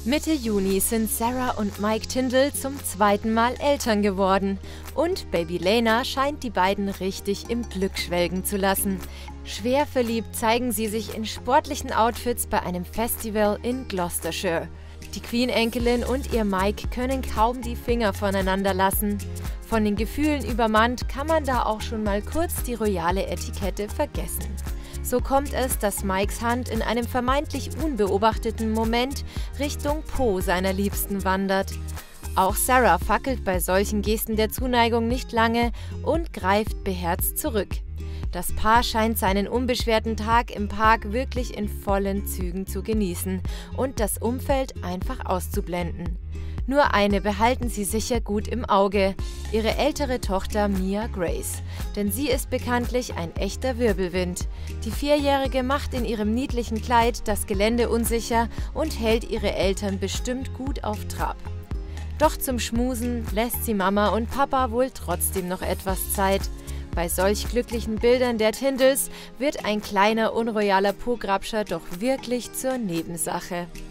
Mitte Juni sind Sarah und Mike Tindall zum zweiten Mal Eltern geworden und Baby Lena scheint die beiden richtig im Glück schwelgen zu lassen. Schwer verliebt zeigen sie sich in sportlichen Outfits bei einem Festival in Gloucestershire. Die Queen-Enkelin und ihr Mike können kaum die Finger voneinander lassen. Von den Gefühlen übermannt kann man da auch schon mal kurz die royale Etikette vergessen. So kommt es, dass Mikes Hand in einem vermeintlich unbeobachteten Moment Richtung Po seiner Liebsten wandert. Auch Sarah fackelt bei solchen Gesten der Zuneigung nicht lange und greift beherzt zurück. Das Paar scheint seinen unbeschwerten Tag im Park wirklich in vollen Zügen zu genießen und das Umfeld einfach auszublenden. Nur eine behalten sie sicher gut im Auge, ihre ältere Tochter Mia Grace. Denn sie ist bekanntlich ein echter Wirbelwind. Die Vierjährige macht in ihrem niedlichen Kleid das Gelände unsicher und hält ihre Eltern bestimmt gut auf Trab. Doch zum Schmusen lässt sie Mama und Papa wohl trotzdem noch etwas Zeit. Bei solch glücklichen Bildern der Tindalls wird ein kleiner unroyaler Po-Grabscher doch wirklich zur Nebensache.